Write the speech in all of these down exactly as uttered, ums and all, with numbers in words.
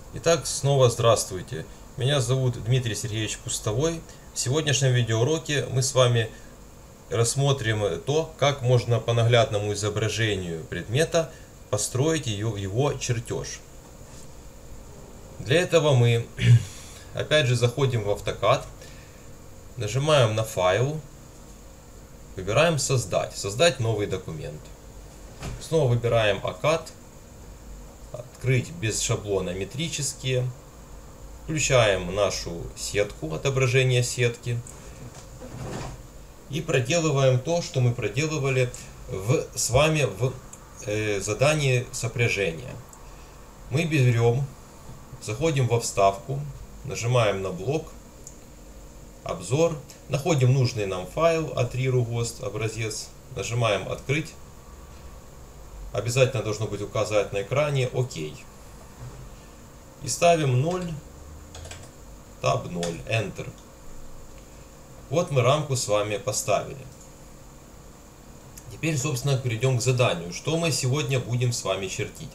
Итак, снова здравствуйте. Меня зовут Дмитрий Сергеевич Пустовой. В сегодняшнем видеоуроке мы с вами рассмотрим то, как можно по наглядному изображению предмета построить ее, его чертеж. Для этого мы опять же заходим в AutoCAD, нажимаем на файл, выбираем создать, создать новый документ. Снова выбираем AutoCAD. Открыть без шаблона метрические. Включаем нашу сетку, отображение сетки. И проделываем то, что мы проделывали в, с вами в э, задании сопряжения. Мы берем, заходим во вставку, нажимаем на блок, обзор, находим нужный нам файл а три ругост, образец, нажимаем открыть. Обязательно должно быть указать на экране ОК. И ставим ноль, таб ноль, Enter. Вот мы рамку с вами поставили. Теперь, собственно, перейдем к заданию. Что мы сегодня будем с вами чертить?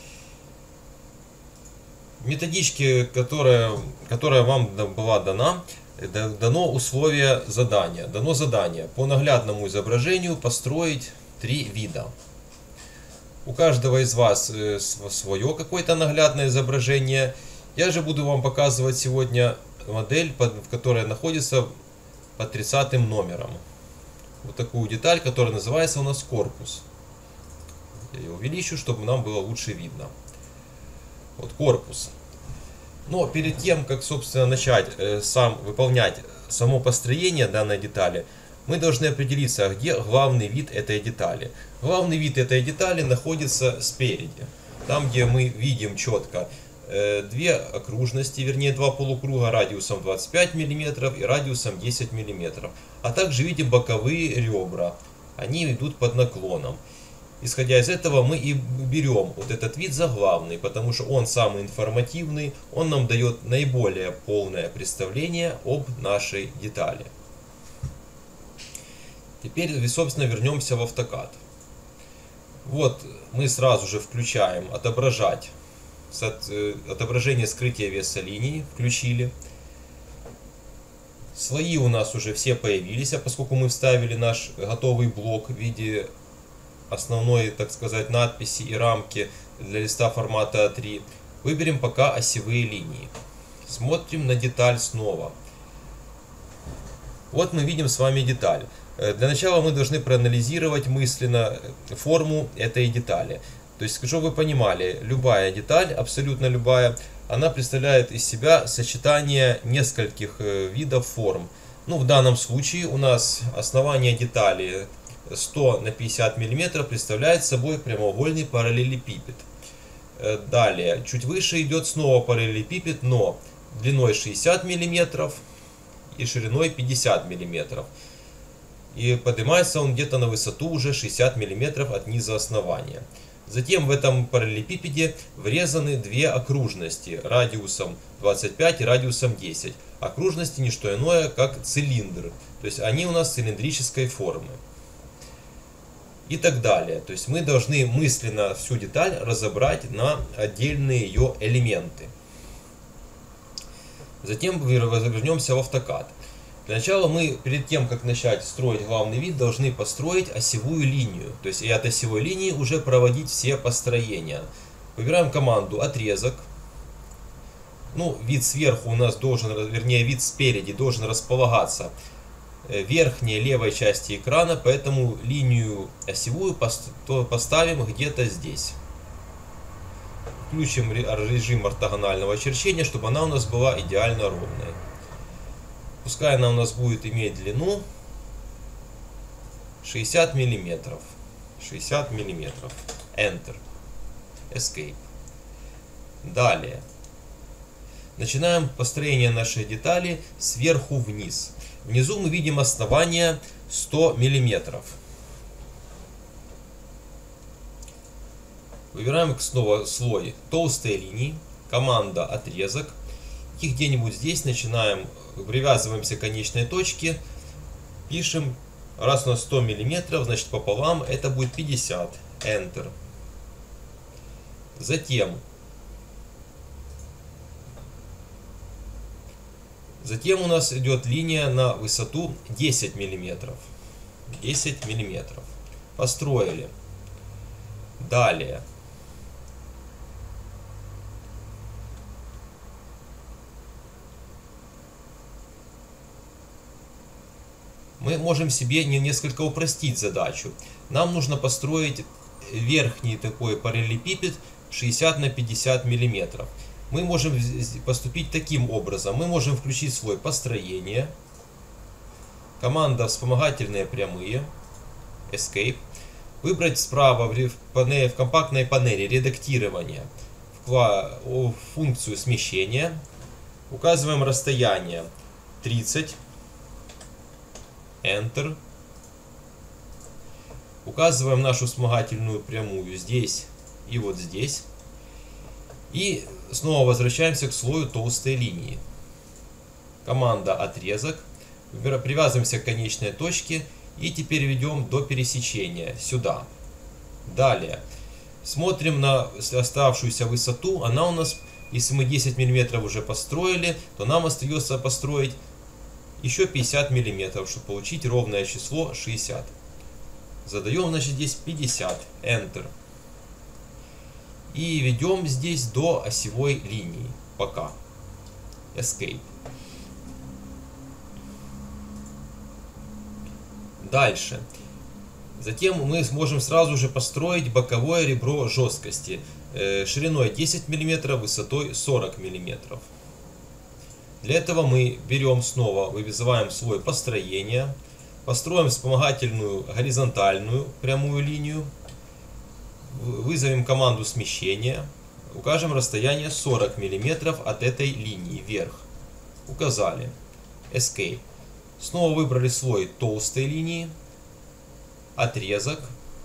В методичке, которая, которая вам была дана, дано условие задания. Дано задание по наглядному изображению построить три вида. У каждого из вас свое какое-то наглядное изображение. Я же буду вам показывать сегодня модель, которая находится под тридцатым номером. Вот такую деталь, которая называется у нас корпус. Я ее увеличу, чтобы нам было лучше видно. Вот корпус. Но перед тем, как, собственно, начать сам выполнять само построение данной детали, мы должны определиться, где главный вид этой детали. Главный вид этой детали находится спереди. Там, где мы видим четко э, две окружности, вернее два полукруга радиусом двадцать пять миллиметров и радиусом десять миллиметров. А также видим боковые ребра. Они идут под наклоном. Исходя из этого мы и берем вот этот вид за главный, потому что он самый информативный. Он нам дает наиболее полное представление об нашей детали. Теперь, собственно, вернемся в AutoCAD. Вот мы сразу же включаем отображать, отображение скрытия веса линии, включили. Слои у нас уже все появились, а поскольку мы вставили наш готовый блок в виде основной, так сказать, надписи и рамки для листа формата а три, выберем пока осевые линии. Смотрим на деталь снова. Вот мы видим с вами деталь. Для начала мы должны проанализировать мысленно форму этой детали. То есть, чтобы вы понимали, любая деталь, абсолютно любая, она представляет из себя сочетание нескольких видов форм. Ну, в данном случае у нас основание детали сто на пятьдесят миллиметров представляет собой прямоугольный параллелепипед. Далее, чуть выше идет снова параллелепипед, но длиной шестьдесят миллиметров и шириной пятьдесят миллиметров. И поднимается он где-то на высоту уже шестьдесят миллиметров от низа основания. Затем в этом параллелепипеде врезаны две окружности радиусом двадцать пять и радиусом десять. Окружности не что иное, как цилиндр. То есть они у нас цилиндрической формы. И так далее. То есть мы должны мысленно всю деталь разобрать на отдельные ее элементы. Затем вернемся в AutoCAD. Для начала мы, перед тем, как начать строить главный вид, должны построить осевую линию. То есть и от осевой линии уже проводить все построения. Выбираем команду отрезок. Ну, вид сверху у нас должен, вернее, вид спереди должен располагаться в верхней левой части экрана, поэтому линию осевую поставим где-то здесь. Включим режим ортогонального черчения, чтобы она у нас была идеально ровной. Пускай она у нас будет иметь длину шестьдесят миллиметров. шестьдесят миллиметров. Enter. Escape. Далее. Начинаем построение нашей детали сверху вниз. Внизу мы видим основание сто миллиметров. Выбираем снова слой толстые линии. Команда отрезок. И где-нибудь здесь начинаем, привязываемся к конечной точке, пишем, раз у нас сто миллиметров, значит пополам это будет пятьдесят. Enter. Затем Затем у нас идет линия на высоту десять миллиметров. десять миллиметров. Построили. Далее. Мы можем себе несколько упростить задачу. Нам нужно построить верхний такой параллелепипед шестьдесят на пятьдесят миллиметров. Мы можем поступить таким образом. Мы можем включить слой построения, команда вспомогательные прямые, Escape, выбрать справа в, панели, в компактной панели редактирования функцию смещения, указываем расстояние тридцать, Enter, указываем нашу вспомогательную прямую здесь и вот здесь. И снова возвращаемся к слою толстой линии. Команда отрезок. Привязываемся к конечной точке. И теперь ведем до пересечения сюда. Далее. Смотрим на оставшуюся высоту. Она у нас, если мы десять миллиметров уже построили, то нам остается построить еще пятьдесят миллиметров, чтобы получить ровное число шестьдесят. Задаем, значит, здесь пятьдесят. Enter. И ведем здесь до осевой линии. Пока. Escape. Дальше. Затем мы сможем сразу же построить боковое ребро жесткости шириной десять миллиметров, высотой сорок миллиметров. Для этого мы берем снова, вызываем слой построения, построим вспомогательную горизонтальную прямую линию, вызовем команду смещения, укажем расстояние сорок миллиметров от этой линии вверх. Указали. Escape. Снова выбрали слой толстой линии, отрезок.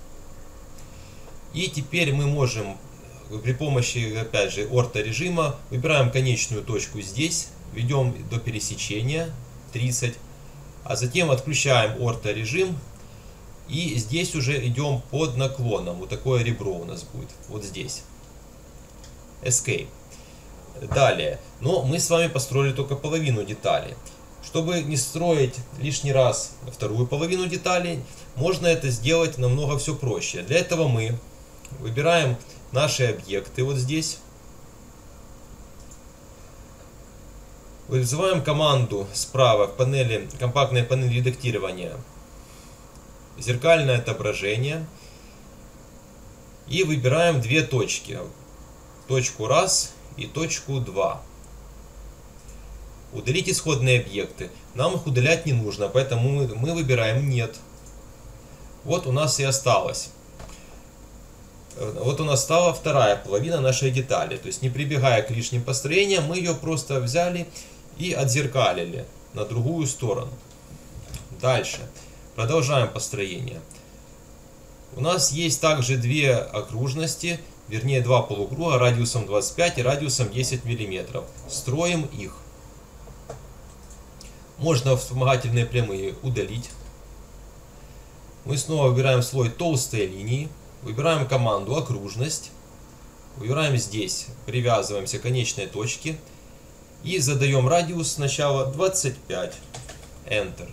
И теперь мы можем при помощи, опять же, орто-режима выбираем конечную точку здесь, ведем до пересечения тридцать, а затем отключаем орто-режим. И здесь уже идем под наклоном. Вот такое ребро у нас будет. Вот здесь. Escape. Далее. Но мы с вами построили только половину детали. Чтобы не строить лишний раз вторую половину деталей, можно это сделать намного все проще. Для этого мы выбираем наши объекты вот здесь. Вызываем команду справа в панели, компактной панели редактирования, зеркальное отображение, и выбираем две точки, точку раз и точку два. Удалить исходные объекты. Нам их удалять не нужно, поэтому мы, мы выбираем нет. Вот у нас и осталось. Вот у нас стала вторая половина нашей детали. То есть, не прибегая к лишним построениям, мы ее просто взяли и отзеркалили на другую сторону. Дальше. Продолжаем построение. У нас есть также две окружности, вернее два полукруга радиусом двадцать пять и радиусом десять миллиметров. Строим их. Можно вспомогательные прямые удалить. Мы снова выбираем слой толстой линии. Выбираем команду окружность. Выбираем здесь, привязываемся к конечной точке. И задаем радиус сначала двадцать пять. Enter.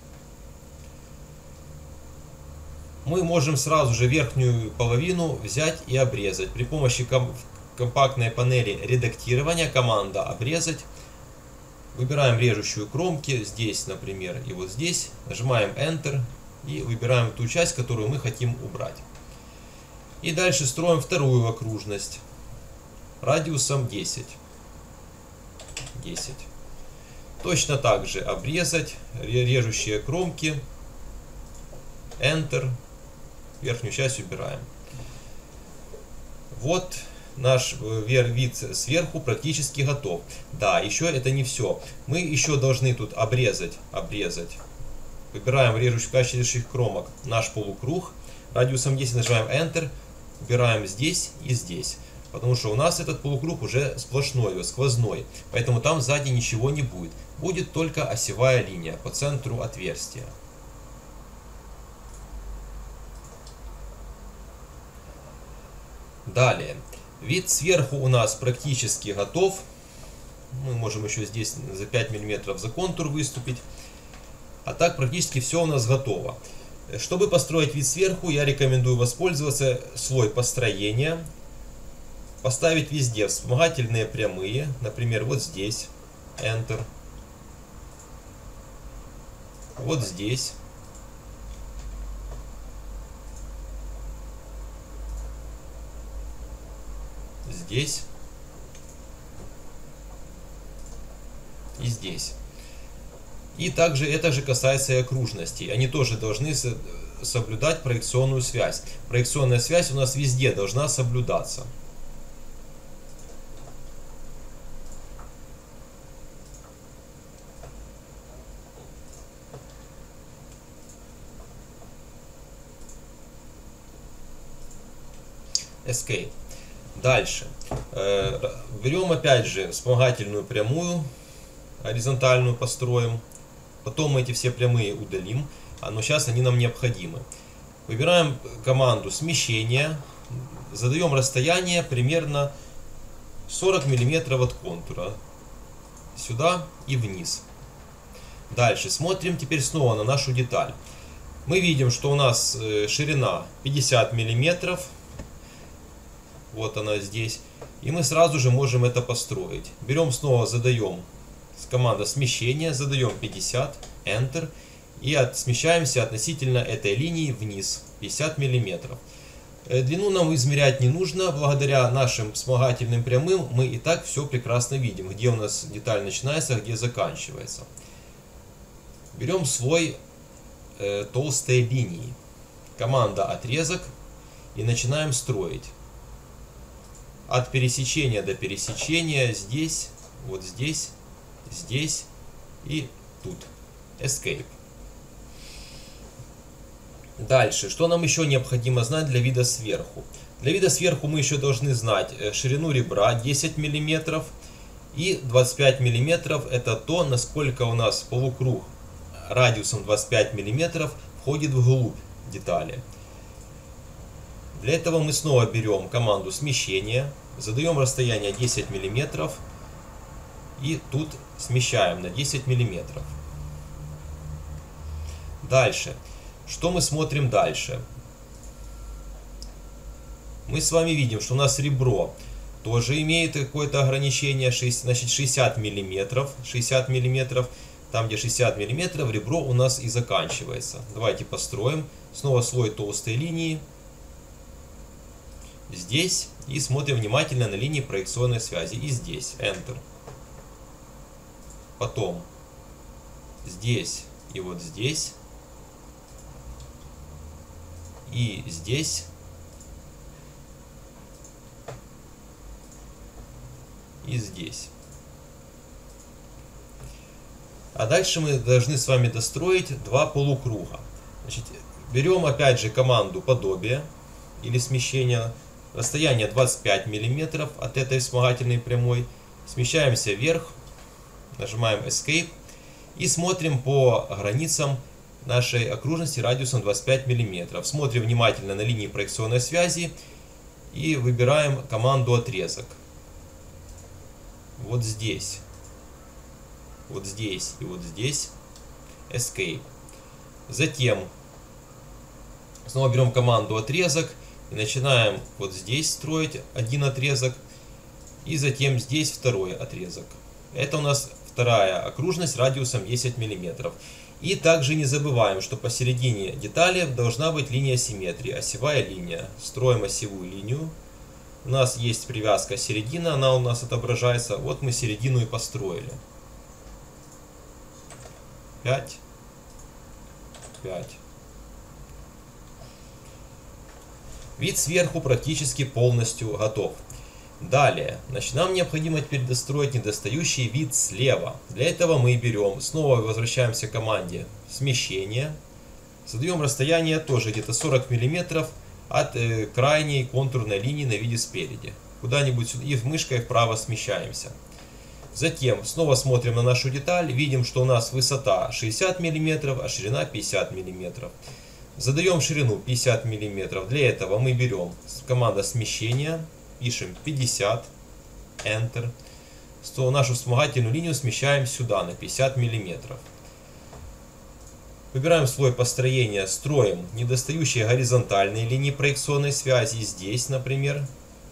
Мы можем сразу же верхнюю половину взять и обрезать. При помощи компактной панели редактирования команда обрезать. Выбираем режущую кромки, здесь, например, и вот здесь. Нажимаем Enter и выбираем ту часть, которую мы хотим убрать. И дальше строим вторую окружность радиусом десять. десять. Точно так же обрезать режущие кромки. Enter. Верхнюю часть убираем. Вот наш вид сверху практически готов. Да, еще это не все. Мы еще должны тут обрезать. Обрезать. Выбираем режущих, качестве режущих кромок наш полукруг. Радиусом десять нажимаем Enter. Убираем здесь и здесь. Потому что у нас этот полукруг уже сплошной, сквозной. Поэтому там сзади ничего не будет. Будет только осевая линия по центру отверстия. Далее. Вид сверху у нас практически готов. Мы можем еще здесь за пять миллиметров за контур выступить. А так практически все у нас готово. Чтобы построить вид сверху, я рекомендую воспользоваться слой построения. Поставить везде вспомогательные прямые. Например, вот здесь. Enter. Вот здесь. Здесь. И здесь. И также это же касается и окружностей. Они тоже должны соблюдать проекционную связь. Проекционная связь у нас везде должна соблюдаться. Escape. Дальше. Берем опять же вспомогательную прямую, горизонтальную построим. Потом мы эти все прямые удалим, но сейчас они нам необходимы. Выбираем команду смещения, задаем расстояние примерно сорок миллиметров от контура. Сюда и вниз. Дальше смотрим теперь снова на нашу деталь. Мы видим, что у нас ширина пятьдесят миллиметров. Вот она здесь. И мы сразу же можем это построить. Берем снова, задаем команда смещения, задаем пятьдесят, Enter. И от, смещаемся относительно этой линии вниз, пятьдесят миллиметров. Длину нам измерять не нужно. Благодаря нашим вспомогательным прямым мы и так все прекрасно видим, где у нас деталь начинается, где заканчивается. Берем слой э, толстые линии. Команда отрезок. И начинаем строить. От пересечения до пересечения здесь, вот здесь, здесь и тут. Escape. Дальше, что нам еще необходимо знать для вида сверху? Для вида сверху мы еще должны знать ширину ребра десять миллиметров и двадцать пять миллиметров. Это то, насколько у нас полукруг радиусом двадцать пять миллиметров входит вглубь детали. Для этого мы снова берем команду смещения, задаем расстояние десять миллиметров и тут смещаем на десять миллиметров. Дальше. Что мы смотрим дальше? Мы с вами видим, что у нас ребро тоже имеет какое-то ограничение, значит шестьдесят миллиметров. шестьдесят миллиметров. Там, где шестьдесят миллиметров, ребро у нас и заканчивается. Давайте построим. Снова слой толстой линии. Здесь. И смотрим внимательно на линии проекционной связи. И здесь. Enter. Потом. Здесь. И вот здесь. И здесь. И здесь. А дальше мы должны с вами достроить два полукруга. Значит, берем опять же команду подобие или смещение. Расстояние двадцать пять миллиметров от этой вспомогательной прямой. Смещаемся вверх. Нажимаем Escape. И смотрим по границам нашей окружности радиусом двадцать пять миллиметров. Смотрим внимательно на линии проекционной связи. И выбираем команду отрезок. Вот здесь. Вот здесь и вот здесь. Escape. Затем снова берем команду отрезок. И начинаем вот здесь строить один отрезок. И затем здесь второй отрезок. Это у нас вторая окружность радиусом десять миллиметров. И также не забываем, что посередине детали должна быть линия симметрии, осевая линия. Строим осевую линию. У нас есть привязка середина, она у нас отображается. Вот мы середину и построили. пять. пять. Вид сверху практически полностью готов. Далее, значит, нам необходимо теперь достроить недостающий вид слева. Для этого мы берем, снова возвращаемся к команде смещения. Задаем расстояние тоже где-то сорок миллиметров от э, крайней контурной линии на виде спереди. Куда-нибудь сюда и мышкой вправо смещаемся. Затем снова смотрим на нашу деталь. Видим, что у нас высота шестьдесят миллиметров, а ширина пятьдесят миллиметров. Задаем ширину пятьдесят миллиметров. Для этого мы берем команда смещения. Пишем пятьдесят, Enter. то нашу вспомогательную линию смещаем сюда на пятьдесят миллиметров. Выбираем слой построения, строим недостающие горизонтальные линии проекционной связи здесь, например.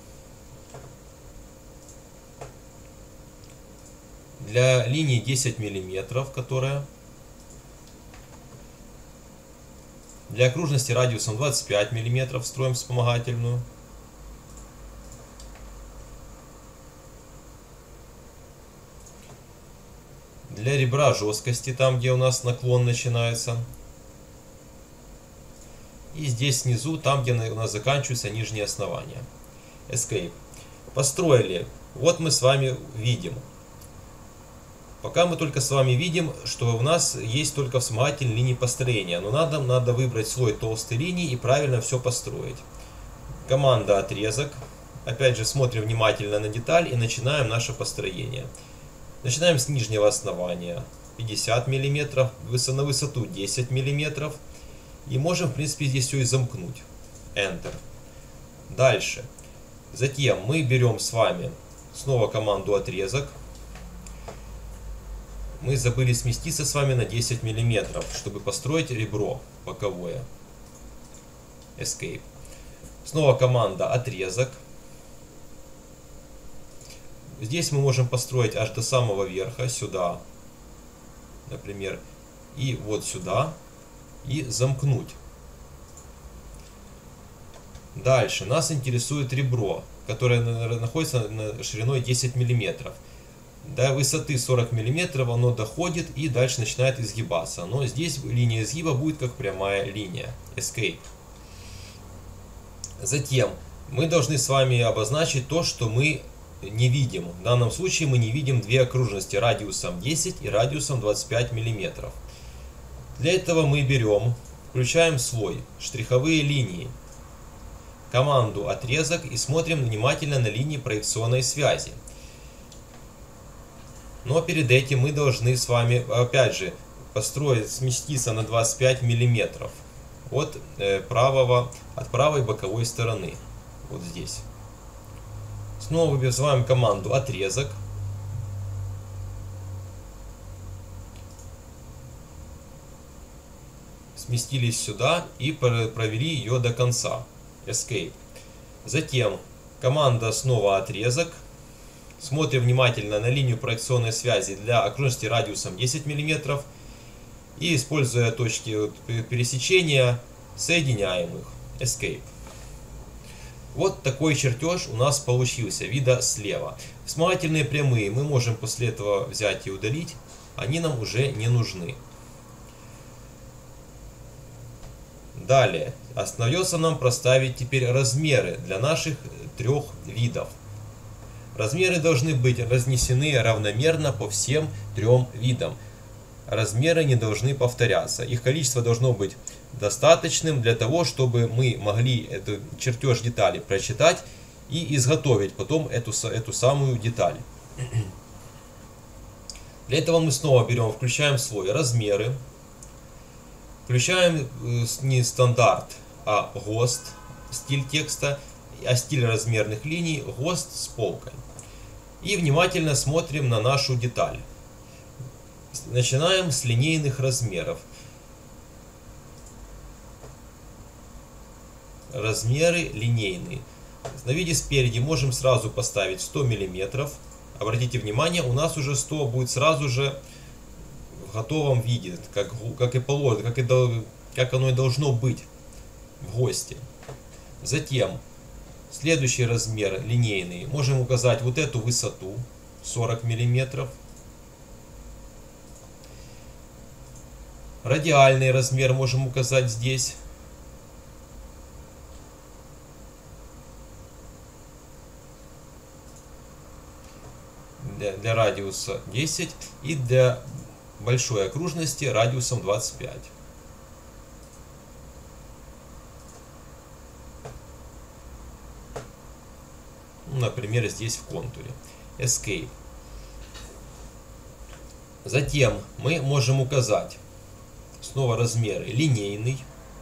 Для линии десять миллиметров, которая для окружности радиусом двадцать пять миллиметров, строим вспомогательную. Для ребра жесткости, там где у нас наклон начинается. И здесь внизу, там где у нас заканчиваются нижние основания. Escape. Построили. Вот мы с вами видим. Пока мы только с вами видим, что у нас есть только вспомогательные линии построения. Но надо, надо выбрать слой толстой линии и правильно все построить. Команда отрезок. Опять же смотрим внимательно на деталь и начинаем наше построение. Начинаем с нижнего основания пятьдесят миллиметров, на высоту десять миллиметров. И можем, в принципе, здесь все и замкнуть. Enter. Дальше. Затем мы берем с вами снова команду отрезок. Мы забыли сместиться с вами на десять миллиметров, чтобы построить ребро боковое. Escape. Снова команда отрезок. Здесь мы можем построить аж до самого верха, сюда, например, и вот сюда, и замкнуть. Дальше нас интересует ребро, которое находится на шириной десять миллиметров. До высоты сорок миллиметров оно доходит и дальше начинает изгибаться. Но здесь линия изгиба будет как прямая линия. Escape. Затем мы должны с вами обозначить то, что мы не видим. В данном случае мы не видим две окружности радиусом десять и радиусом двадцать пять миллиметров. Для этого мы берем, включаем слой штриховые линии, команду отрезок и смотрим внимательно на линии проекционной связи. Но перед этим мы должны с вами опять же построить, сместиться на двадцать пять миллиметров от правого, от правой боковой стороны. Вот здесь. Снова вызываем команду отрезок. Сместились сюда и провели ее до конца. Escape. Затем команда снова отрезок. Смотрим внимательно на линию проекционной связи для окружности радиусом десять миллиметров. И используя точки пересечения, соединяем их. Escape. Вот такой чертеж у нас получился, вида слева. Вспомогательные прямые мы можем после этого взять и удалить, они нам уже не нужны. Далее, остается нам проставить теперь размеры для наших трех видов. Размеры должны быть разнесены равномерно по всем трем видам. Размеры не должны повторяться. Их количество должно быть достаточным для того, чтобы мы могли эту чертеж детали прочитать и изготовить потом эту, эту самую деталь. Для этого мы снова берем, включаем слой размеры, включаем не стандарт, а ГОСТ, стиль текста, а стиль размерных линий ГОСТ с полкой. И внимательно смотрим на нашу деталь. Начинаем с линейных размеров. Размеры линейные. На виде спереди можем сразу поставить сто миллиметров. Обратите внимание, у нас уже сто будет сразу же в готовом виде, как, как и положено, как, и, как оно и должно быть в ГОСТе. Затем следующий размер линейный. Можем указать вот эту высоту сорок миллиметров. Радиальный размер можем указать здесь. Для, для радиуса десять и для большой окружности радиусом двадцать пять. Например, здесь в контуре. Escape. Затем мы можем указать снова размеры линейный.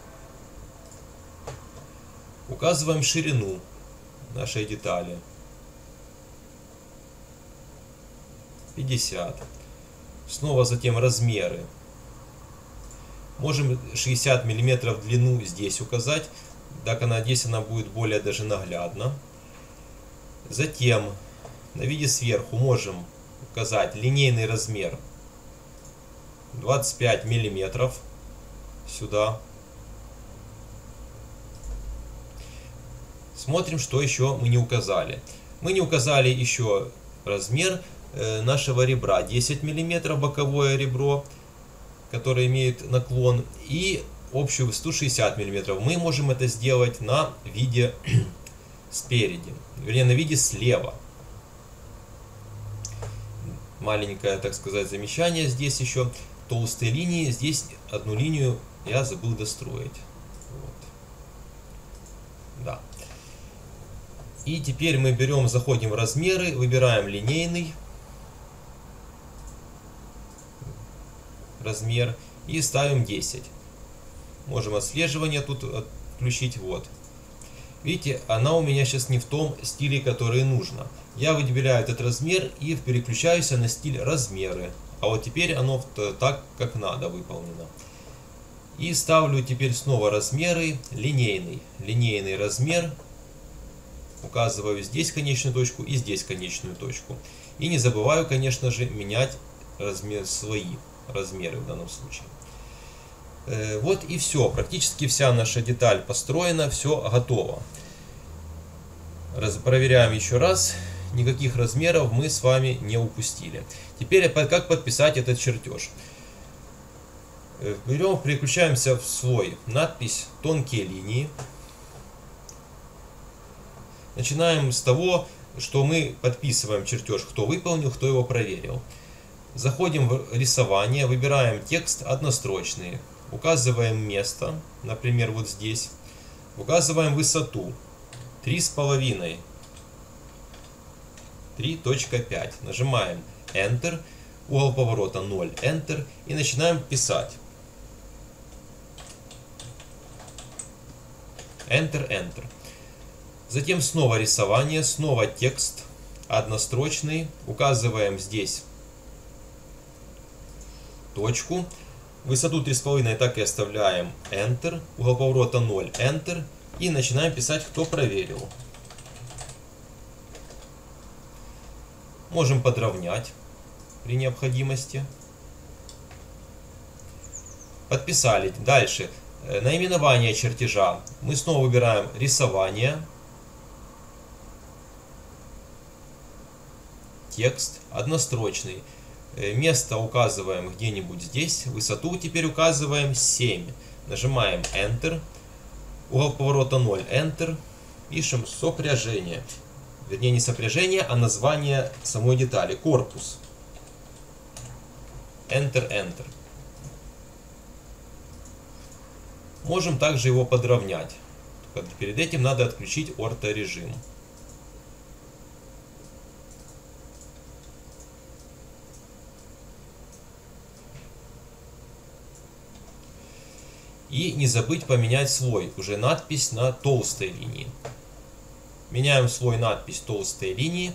Указываем ширину нашей детали. пятьдесят. Снова затем размеры. Можем шестьдесят миллиметров длину здесь указать, так она здесь она будет более даже наглядно. Затем на виде сверху можем указать линейный размер двадцать пять миллиметров сюда. Смотрим, что еще мы не указали. Мы не указали еще размер э, нашего ребра десять миллиметров, боковое ребро, которое имеет наклон, и общую высоту шестьдесят миллиметров. Мы можем это сделать на виде спереди, вернее на виде слева. Маленькое, так сказать, замечание здесь еще. Толстые линии. Здесь одну линию я забыл достроить. Вот. Да. И теперь мы берем, заходим в размеры, выбираем линейный размер и ставим десять. Можем отслеживание тут включить. Вот. Видите, она у меня сейчас не в том стиле, который нужно. Я выделяю этот размер и переключаюсь на стиль размеры. А вот теперь оно так, как надо, выполнено. И ставлю теперь снова размеры, линейный. Линейный размер. Указываю здесь конечную точку и здесь конечную точку. И не забываю, конечно же, менять размер, свои размеры в данном случае. Вот и все. Практически вся наша деталь построена, все готово. Раз, проверяем еще раз. Никаких размеров мы с вами не упустили. Теперь как подписать этот чертеж. Берем, переключаемся в слой надпись «Тонкие линии». Начинаем с того, что мы подписываем чертеж, кто выполнил, кто его проверил. Заходим в рисование, выбираем текст однострочный. Указываем место, например, вот здесь. Указываем высоту три с половиной. три точка пять. Нажимаем Enter. Угол поворота ноль. Enter. И начинаем писать. Enter, Enter. Затем снова рисование, снова текст однострочный. Указываем здесь точку. Высоту три с половиной так и оставляем. Enter. Угол поворота ноль. Enter. И начинаем писать, кто проверил. Можем подровнять при необходимости. Подписали. Дальше. Наименование чертежа. Мы снова выбираем рисование. Текст однострочный. Место указываем где-нибудь здесь. Высоту теперь указываем семь. Нажимаем Enter. Угол поворота ноль. Enter. Пишем сопряжение. Вернее, не сопряжение, а название самой детали. Корпус. Enter, Enter. Можем также его подровнять. Только перед этим надо отключить орторежим. И не забыть поменять слой, уже надпись на толстой линии. Меняем слой надпись толстой линии.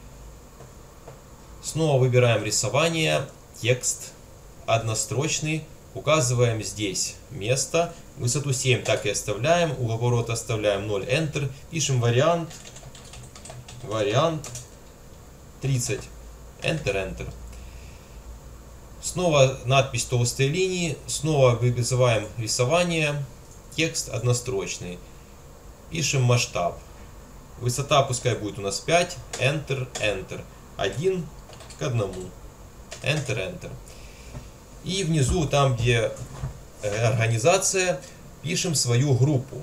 Снова выбираем рисование, текст однострочный. Указываем здесь место. Высоту семь так и оставляем. Угол поворота оставляем ноль. Enter. Пишем вариант. Вариант тридцать. Enter, Enter. Снова надпись толстой линии. Снова вызываем рисование. Текст однострочный. Пишем масштаб. Высота пускай будет у нас пять. Enter, Enter. один к одному. Enter, Enter. И внизу, там где организация, пишем свою группу.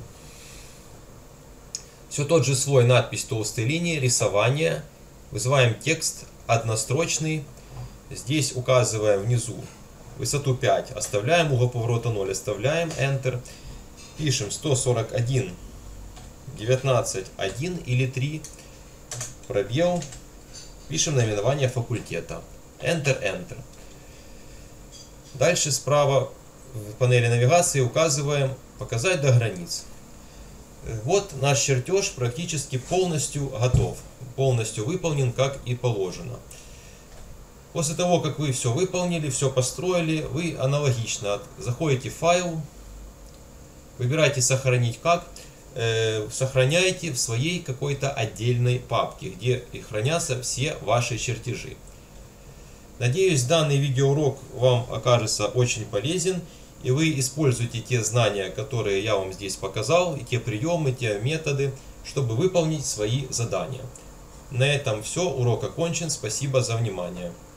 Все тот же слой надпись толстой линии, рисование. Вызываем текст однострочный. Здесь указываем внизу высоту пять. Оставляем, угол поворота ноль. Оставляем, Enter. Пишем сто сорок один. девятнадцать, один или три, пробел, пишем наименование факультета, Enter, Enter. Дальше справа в панели навигации указываем «Показать до границ». Вот наш чертеж практически полностью готов, полностью выполнен, как и положено. После того, как вы все выполнили, все построили, вы аналогично заходите в файл, выбираете «Сохранить как», э, сохраняете в своей какой-то отдельной папке, где и хранятся все ваши чертежи. Надеюсь, данный видеоурок вам окажется очень полезен, и вы используете те знания, которые я вам здесь показал, и те приемы, те методы, чтобы выполнить свои задания. На этом все, урок окончен, спасибо за внимание.